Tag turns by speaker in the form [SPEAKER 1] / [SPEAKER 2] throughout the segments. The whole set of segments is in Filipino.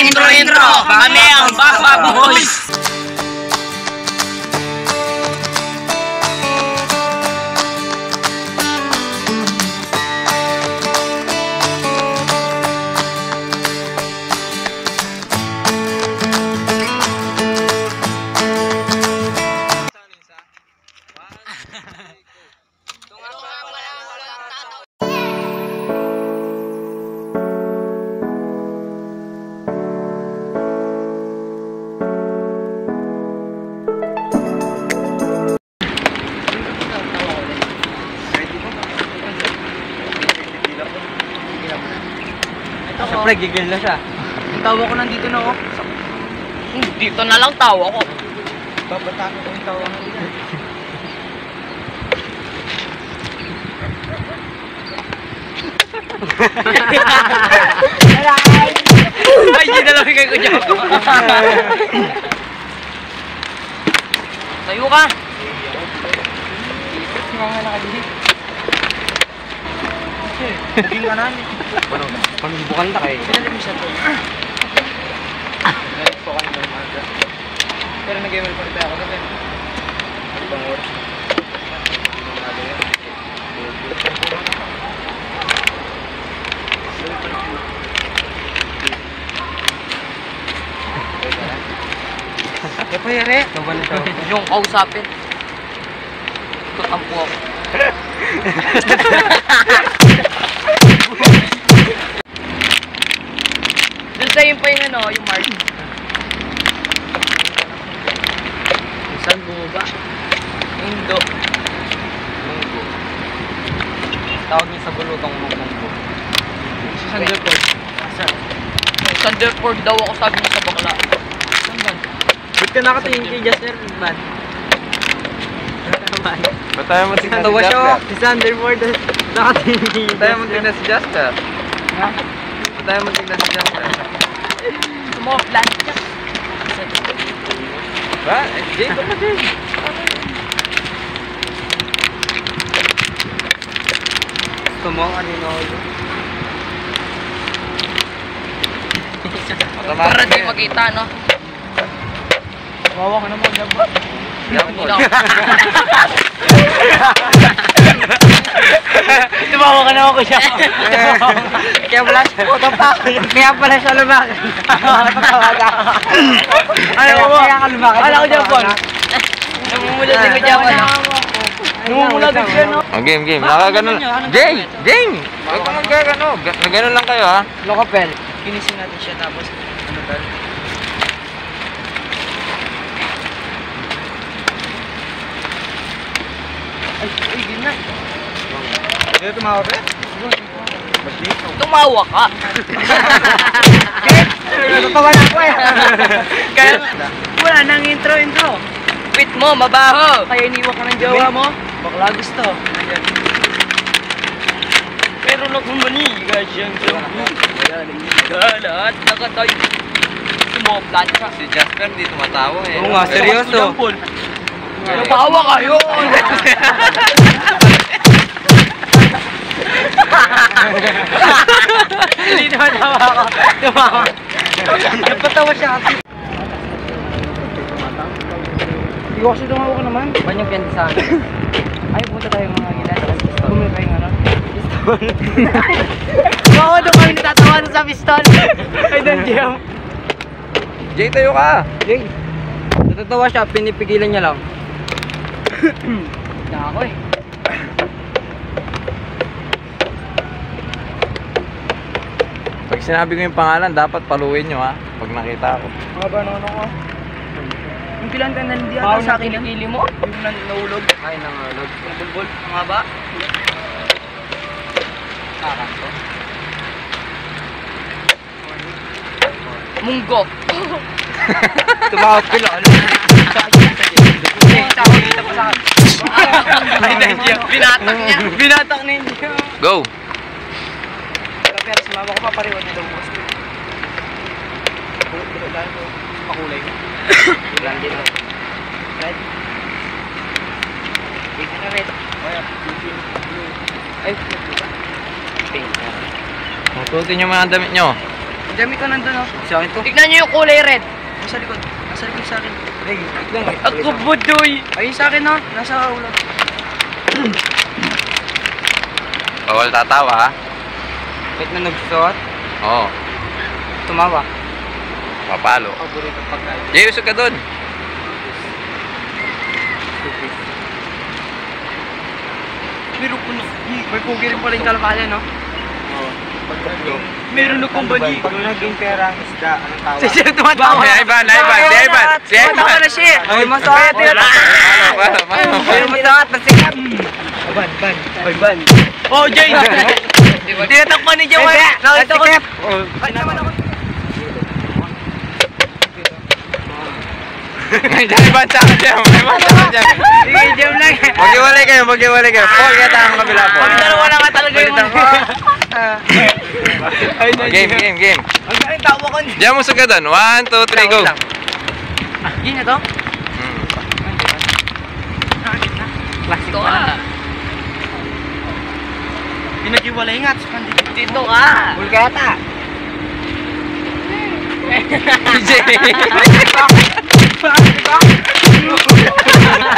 [SPEAKER 1] Intro! Kami ang Bakbak Boys!
[SPEAKER 2] Siyempre, gigil na siya. Ang tawa ko nandito na, oh.
[SPEAKER 1] Dito na lang tawa ko.
[SPEAKER 2] Babata ko yung tawa ko dito.
[SPEAKER 1] Ay, hindi na lang kayo ko dyan. Tayo ka!
[SPEAKER 2] Nga nga nakagihit. Buging ka namin. Panubukan na kayo.
[SPEAKER 1] Pinalim siya to.
[SPEAKER 2] Ngayon po kayo ng maga. Pero nag-email pa rin ako kasi. Ang bangur.
[SPEAKER 1] Eh pa yari. Yung kausapin. Tutampo ako. Doon sa yun pa yung ano, yung mark.
[SPEAKER 2] Saan bumaba?
[SPEAKER 1] Indo.
[SPEAKER 2] Munggo. Tawag niya sa bulutong munggo. Si Sanderford. Saan?
[SPEAKER 1] Sanderford daw ako sabi niya sa bakla.
[SPEAKER 2] Saan ba? Ba't ka nakatingin kay Jasper, man?
[SPEAKER 3] Ba't tayo mo tingnan si
[SPEAKER 2] Tawa siya,
[SPEAKER 3] Jasper?
[SPEAKER 2] si Sanderford. Nakatingin kay
[SPEAKER 3] Ba't tayo mo tingnan si Jasper?
[SPEAKER 2] Ha?
[SPEAKER 3] Ba't tayo mo tingnan si Jasper?
[SPEAKER 1] Sumoplan.
[SPEAKER 3] Ba? Jay, ba't na Jay?
[SPEAKER 2] Gusto mo ang anino yun?
[SPEAKER 1] Para di makita, no?
[SPEAKER 2] Wawa ka naman, dapat. Tumawa ka naman ko siya. Kaya pala siya. Kaya pala siya lumakan. Kaya ka lumakan. Kala ko dyan, Bon.
[SPEAKER 1] Namumula din ko dyan, ano?
[SPEAKER 2] Namumula din siya, no?
[SPEAKER 3] Oh, game. Nakaganon. Jay! Jay! Huwag ka magkagano. Nagano lang kayo, ha?
[SPEAKER 2] Lokapel. Kinisin natin siya tapos ano ba? Ay, gina. Dito tumawa ba?
[SPEAKER 1] Tumawa ka.
[SPEAKER 2] Natawa na ako eh.
[SPEAKER 1] Kaya,
[SPEAKER 2] Wala nang intro.
[SPEAKER 1] quit mo, mabaho. Kaya iniwan ka ng jowa mo.
[SPEAKER 2] Bakla gusto.
[SPEAKER 1] Pero nakumaniga siyang sabi. Lahat nakatay. Sumoplan ka.
[SPEAKER 3] Si Jasper hindi tumatawa eh.
[SPEAKER 2] Oo nga, seryoso.
[SPEAKER 1] Nabawa kayo.
[SPEAKER 2] Hindi naman tawa ako. Tumawa. Napatawa siya kasi. Hindi ko kasi tumawa ko naman. Banyang piyan sa akin. Ay, punta tayo mga gilan. Bumili tayo ng ano? Pistol. Oo, doon kami natatawa sa pistol. Ay, doon, Jim.
[SPEAKER 3] Jay, tayo ka!
[SPEAKER 2] Jay. Natatawa siya, pinipigilan niya lang. Na ako eh.
[SPEAKER 3] Pag sinabi ko yung pangalan, dapat paluin nyo, ha? Pag nakita ako.
[SPEAKER 2] Mga ganon ako.
[SPEAKER 1] Yung pilang tanda hindi ata sa akin ang ili mo.
[SPEAKER 2] Yung naulog. Ay, nangalog.
[SPEAKER 1] Yung bulbul. Ang haba.
[SPEAKER 2] Kakanto.
[SPEAKER 1] Munggo.
[SPEAKER 2] Tumawag pila.
[SPEAKER 1] Tawag dito pa sa akin. Binatak niya.
[SPEAKER 2] Binatak na hindi.
[SPEAKER 3] Go!
[SPEAKER 2] Pero sumama ko pa pariwan niya daw boss. Dahil ko pakulay ko. Ilan din ako. Red. Big na red. Ay, pink.
[SPEAKER 3] Matutin yung mga damit nyo.
[SPEAKER 2] Jami ka nandun oh. Sa akin to.
[SPEAKER 1] Tignan nyo yung kulay red.
[SPEAKER 2] Nasa likod. Nasa likod sa akin. Hey, wait lang.
[SPEAKER 1] Ako budoy.
[SPEAKER 2] Ayun sa akin no. Nasa ulo.
[SPEAKER 3] Bawal tatawa ha.
[SPEAKER 2] Kahit na nagsuot,
[SPEAKER 3] Oo.
[SPEAKER 2] tumawa.
[SPEAKER 3] Papalo.
[SPEAKER 2] Paborito pagkain.
[SPEAKER 3] Jay, usog ka dun.
[SPEAKER 2] Meron ko na. May pugi rin pala yung kalapala no? Oo. Meron akong bali. Pag naging pera ang isda, anong tawag? Si Sir tumatawa.
[SPEAKER 3] Si Ivan. Si Ivan.
[SPEAKER 2] Tumatawa na siya. Ay, masakit. Ay, masakit. Masikap. Ban. Oh, Jay. Tinatakpan ni Joey. Nasikap. Ay, naman ako.
[SPEAKER 3] Ivan, tsaka dyan.
[SPEAKER 2] Sige, jam lang.
[SPEAKER 3] Mag-iwalay kayo. Paul, kaya ang kabila po.
[SPEAKER 2] Kami dalawa lang nga talaga yung
[SPEAKER 3] Game.
[SPEAKER 2] Ang galing tawa ko.
[SPEAKER 3] Diyan, usog ka dun. 1, 2, 3, go.
[SPEAKER 2] Gini to?
[SPEAKER 1] Dito ka.
[SPEAKER 2] Pinag-iwalay nga.
[SPEAKER 1] Dito ka.
[SPEAKER 2] Bulgata.
[SPEAKER 3] Jay.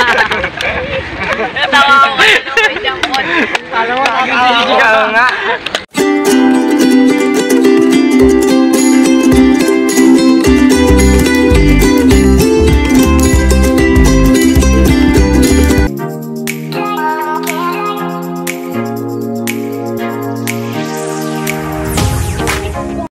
[SPEAKER 1] Natawa ko.
[SPEAKER 2] Alam mo, nga.